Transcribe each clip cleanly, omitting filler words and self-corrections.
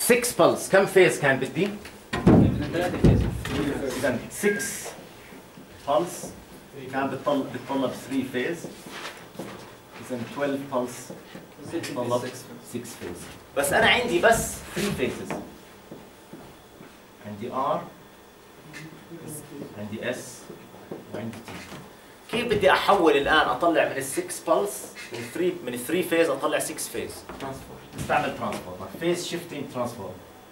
6 بلس كم فيز كان بدي؟ اذا 6 بلس كان بتطلب 3 فيز، اذا 12 بلس بتطلب 6 فيز. بس انا عندي بس 3 فيزز، عندي ار، عندي اس، وعندي تي. كيف بدي احول الان اطلع من ال 6 بلس من ال 3 فيز اطلع 6 فيز؟ استعمل ترانسفورمر، فيز شيفتنج ترانسفورمر.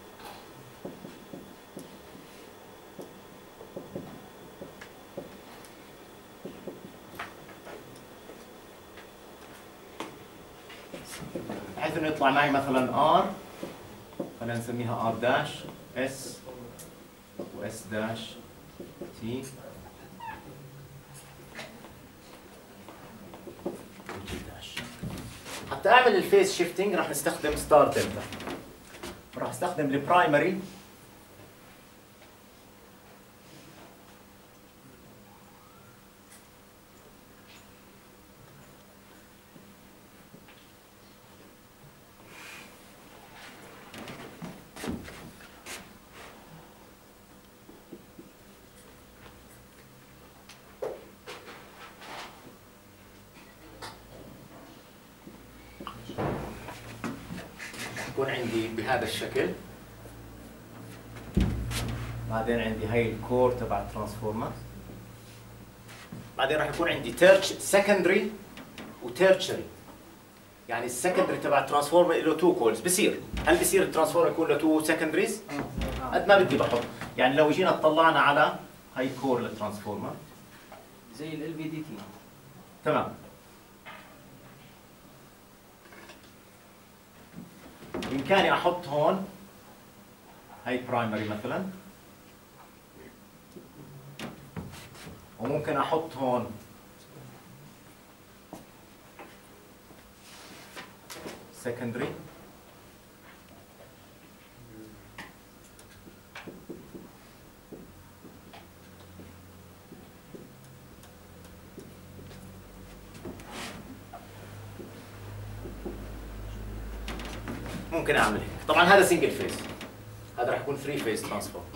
بحيث انه يطلع معي مثلا ار، خلينا نسميها ار داش اس واس داش تي وتي داش. حتى اعمل الفيز شيفتنج راح نستخدم ستار دلتا، راح استخدم البرايمري يكون عندي بهذا الشكل. بعدين عندي هاي الكور تبع الترانسفورمر. بعدين راح يكون عندي سكندري وتيرشري. يعني السكندري تبع الترانسفورمر له 2 كولز. بصير هل بصير الترانسفورمر يكون له 2 سكندريز؟ قد ما بدي بحط. يعني لو جينا اطلعنا على هاي كور للترانسفورمر زي ال في دي تي. تمام. بإمكاني أحط هون هاي برايمري مثلا، وممكن أحط هون secondary، ممكن اعمل هيك. طبعا هذا سنجل فيز، هذا راح يكون 3 فيز ترانسفورم.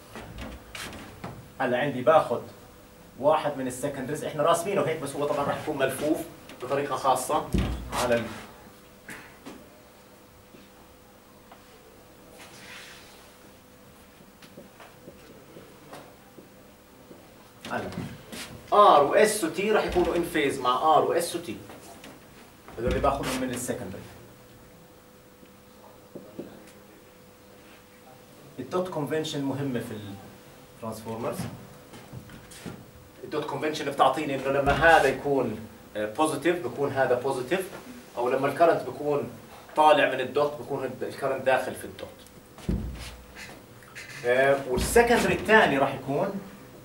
هلا عندي باخذ واحد من السكندريز، احنا راسمينه هيك بس هو طبعا راح يكون ملفوف بطريقه خاصه على هلا ار واس وتي راح يكونوا ان فيز مع ار واس وتي، هذول اللي باخذهم من السكندري. الدوت كونفنشن مهمه في الترانسفورمرز. الدوت كونفنشن بتعطيني انه لما هذا يكون بوزيتيف بكون هذا بوزيتيف، او لما الكرنت بكون طالع من الدوت بكون الكرنت داخل في الدوت. والسكندري الثاني راح يكون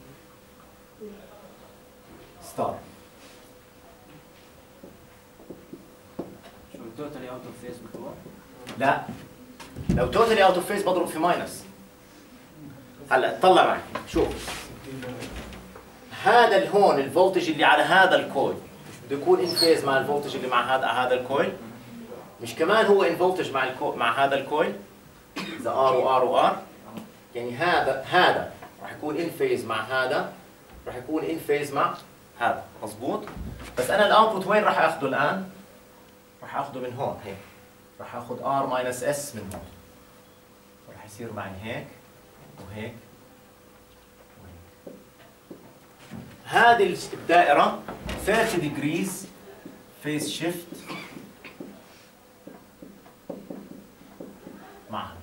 ستار. شو التوتالي اوت اوف فيز بتروح؟ لا، لو توتالي اوت اوف فيز بضرب في ماينس. هلا طلع معي، شوف هذا اللي هون الفولتج اللي على هذا الكويل بده يكون ان فيز مع الفولتج اللي مع هذا الكويل. مش كمان هو ان فولتج مع هذا الكويل، اذا ار وار وار، يعني هذا راح يكون ان فيز مع هذا، راح يكون ان فيز مع هذا، مضبوط؟ بس انا الاوتبوت وين راح اخذه الان؟ راح اخذه من هون هيك، راح اخذ ار ماينس اس من هون، راح يصير معي هيك وهيك وهيك. هذه الدائرة 30 degrees phase shift معها.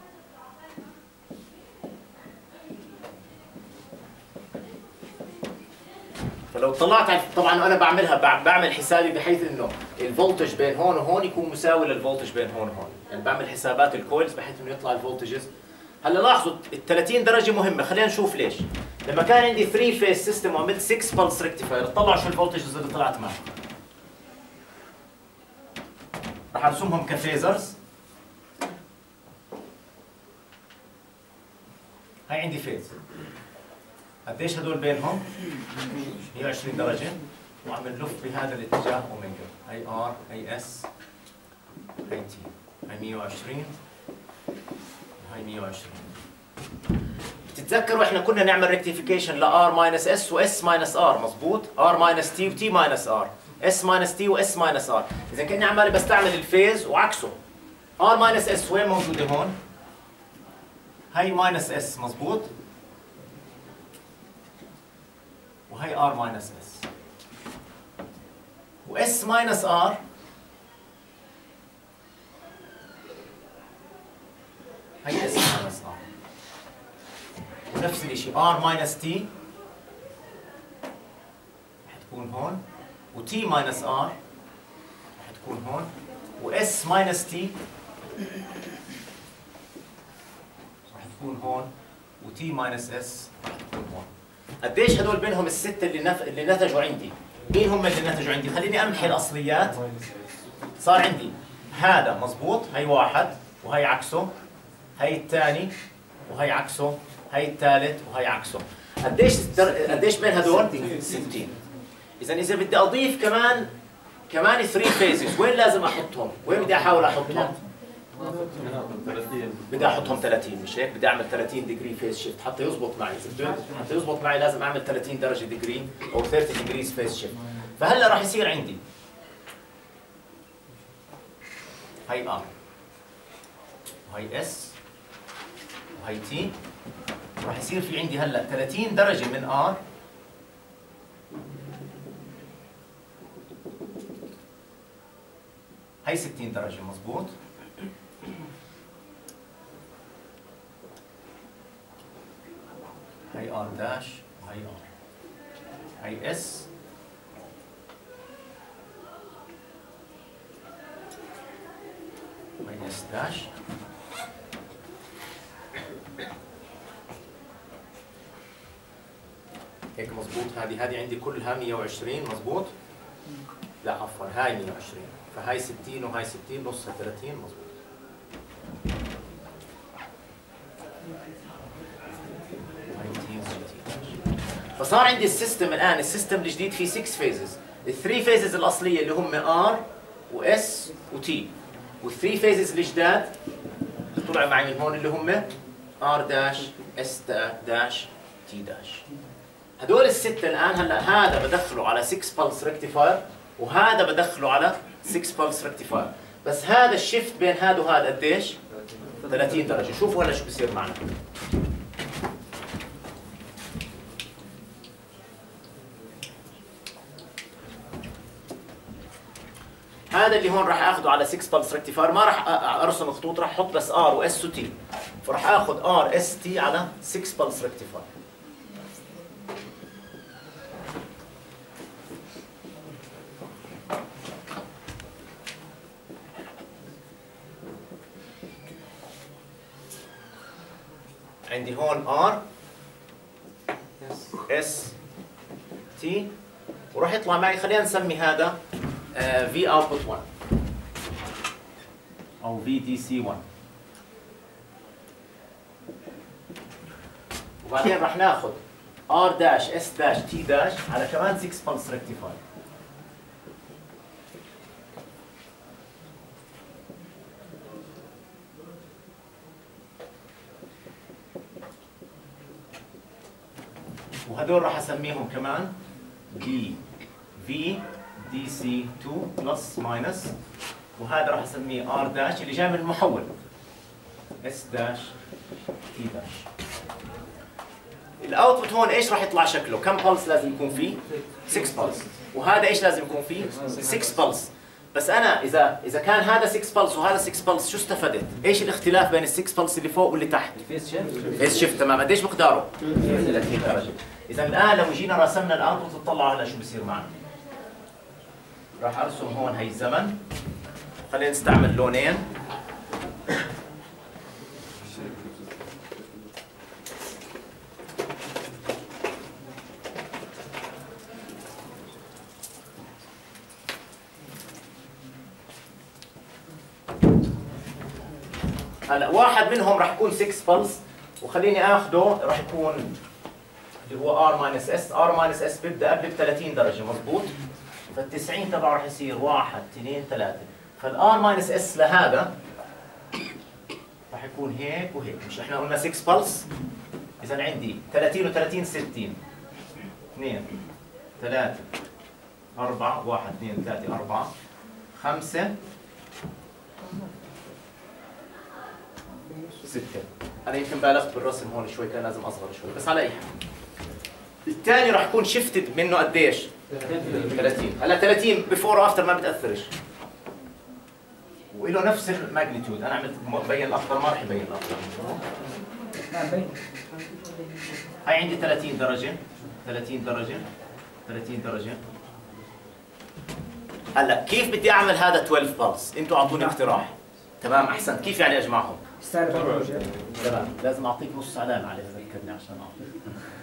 فلو طلعت طبعا انا بعمل حسابي بحيث انه الفولتج بين هون وهون يكون مساوي للفولتج بين هون وهون، يعني بعمل حسابات الكويلز بحيث انه يطلع الفولتجز. هلا لاحظوا ال 30 درجة مهمة، خلينا نشوف ليش. لما كان عندي 3 فيز سيستم وعملت 6 بلس ريكتيفاير، طلعوا شو الفولتجز اللي طلعت معي. رح ارسمهم كفيزرز. هاي عندي فيز. قديش هدول بينهم؟ 120 درجة، وعم نلف بهذا الاتجاه اوميجا. هي ار، هي اس، هي تي. هي 120 هاي 120. بتتذكروا احنا كنا نعمل ريكتيفيكيشن ل R minus S و S minus R مضبوط؟ R minus T و T minus R S minus T و S minus R. إذا كني عمالي بستعمل الفيز وعكسه. R minus S وين موجودة هون؟ هاي minus S مضبوط؟ وهي R minus S. و S minus R هي S minus R. ونفس الشيء R minus T رح تكون هون و T minus R رح تكون هون و S minus T رح تكون هون و T minus S رح تكون هون. قديش هدول بينهم الستة اللي نتجوا عندي؟ مين هم اللي نتجوا عندي؟ خليني أمحي الأصليات. صار عندي هذا مضبوط، هي واحد وهي عكسه، هي الثاني وهي عكسه، هي الثالث وهي عكسه. قديش بين هدول؟ 60. إذا بدي أضيف كمان 3 فيزز، وين لازم أحطهم؟ وين بدي أحاول أحطهم؟ بدي أحطهم 30 مش هيك؟ بدي أعمل 30 ديجري فيز شيفت حتى يزبط معي، حتى يزبط معي لازم أعمل 30 درجة ديجري أو 30 ديجريز فيز شيفت. فهلا راح يصير عندي هي R وهي S وهي T، راح يصير في عندي هلا 30 درجة من R هي 60 درجة مضبوط. هي R داش وهي R، هي S وهي S داش، هيك مضبوط. هذه عندي كلها 120 مضبوط؟ لا عفوا هاي 120، فهاي 60 وهاي 60 نصها 30 مضبوط. فصار عندي السيستم الان، السيستم الجديد فيه 6 فيزز، الثري فيزز الاصليه اللي هم R وS وT، والثري فيزز الجداد اللي طلعوا معي من هون اللي هم R داش S داش T داش. هدول الستة الآن هلا هذا بدخله على 6 pulse rectifier وهذا بدخله على 6 pulse rectifier، بس هذا الشيفت بين هذا وهذا قديش؟ 30 درجة. شوفوا هلا شو بصير معنا. هذا اللي هون راح اخذه على 6 pulse rectifier، ما راح ارسم خطوط، راح احط بس R و S و T، فراح اخذ R S T على 6 pulse rectifier. عندي هون R S T وراح يطلع معي، خلينا نسمي هذا V output 1 أو VDC 1، وبعدين راح ناخذ R داش S داش T داش على كمان 6 pulse rectifier. وهدول راح اسميهم كمان V DC 2 بلس ماينس، وهذا راح اسميه R داش اللي جاي من المحول S داش T داش. الاوتبوت هون ايش راح يطلع شكله؟ كم بلس لازم يكون فيه؟ 6 بلس، وهذا ايش لازم يكون فيه؟ 6 بلس. بس انا اذا كان هذا 6 بلس وهذا 6 بلس شو استفدت؟ ايش الاختلاف بين ال 6 بلس اللي فوق واللي تحت؟ فيز شيفت. تمام. قديش مقداره؟ 30 درجه. اذا الان لو جينا رسمنا الاوتبوت اطلعوا هلا شو بصير معنا. راح ارسم هون هي الزمن، خلينا نستعمل لونين. هلا واحد منهم راح يكون 6 بلس، وخليني اخذه راح يكون اللي هو R minus S. R minus S بيبدا قبل ب 30 درجه مضبوط، فال90 تبعه راح يصير 1 2 3، فالR minus S لهذا راح راح يكون هيك وهيك. مش احنا قلنا 6 بلس؟ اذا عندي 30 و30 60 2 3 4 1 2 3 4 5 6. انا يمكن بالغت بالرسم هون شوي، كان لازم اصغر شوي، بس على اي حال. الثاني راح يكون شيفتد منه قديش؟ 30. هلا 30 بيفور وافتر ما بتاثرش، وله نفس الماجنتيود. انا عملت بين الاخضر، ما راح يبين الاخضر. هاي عندي 30 درجه 30 درجه 30 درجه. هلا كيف بدي اعمل هذا 12 بلس؟ انتوا اعطوني اقتراح. تمام، احسنت. كيف يعني اجمعهم؟ تمام، لازم اعطيك نص علامه عليه، ذكرني عشان اعطيك.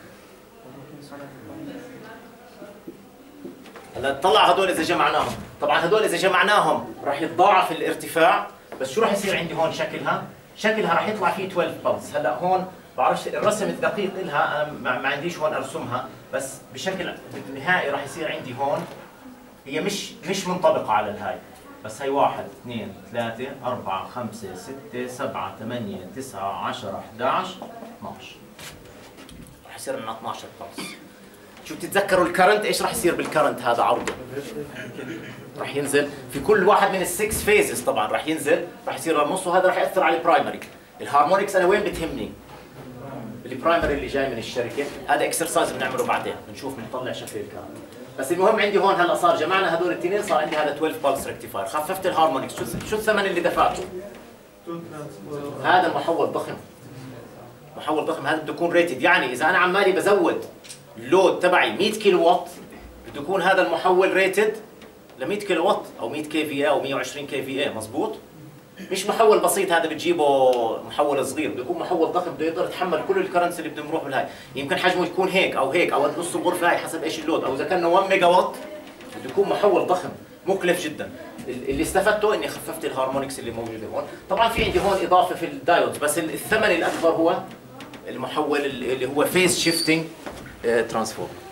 هلا طلع هدول اذا جمعناهم، طبعا هدول اذا جمعناهم راح يتضاعف الارتفاع، بس شو راح يصير عندي هون شكلها؟ شكلها راح يطلع فيه 12 بلس. هلا هون بعرفش الرسم الدقيق لها، انا ما عنديش هون ارسمها، بس بشكل نهائي راح يصير عندي هون هي مش منطبقه على الهاي، بس هي 1 2 3 4 5 6 7 8 9 10 11 12. راح يصير عندنا 12 بلس. شو بتتذكروا الكرنت؟ ايش راح يصير بالكرنت هذا عرضه؟ راح ينزل في كل واحد من ال6 فيزز، طبعا راح ينزل، راح يصير للنص، وهذا راح ياثر على البرايمري. الهارمونكس انا وين بتهمني؟ البرايمري اللي جاي من الشركه، هذا اكسرسايز بنعمله بعدين، بنشوف بنطلع شكل الكرنت. بس المهم عندي هون هلا صار جمعنا هذول الاثنين، صار عندي هذا 12 بلس ريكتيفاير، خففت الهارمونكس. شو الثمن اللي دفعته؟ هذا المحول ضخم، محول ضخم. هذا بده يكون ريتد، يعني اذا انا عمالي بزود اللود تبعي 100 كيلو وات، بده يكون هذا المحول ريتد ل 100 كيلو وات او 100 كي في اي او 120 كي في اي، مضبوط؟ مش محول بسيط هذا بتجيبه محول صغير، بده يكون محول ضخم بده يقدر يتحمل كل الكرنس اللي بده يروح بالهاي. يمكن حجمه يكون هيك او هيك او نص الغرفه هاي حسب ايش اللود، او اذا كان 1 ميجا وات بده يكون محول ضخم مكلف جدا. اللي استفدته اني خففت الهارمونكس اللي موجوده هون. طبعا في عندي هون اضافه في الدايودز، بس الثمن الاكبر هو المحول اللي هو فيز شيفتنج ترانسفورمر.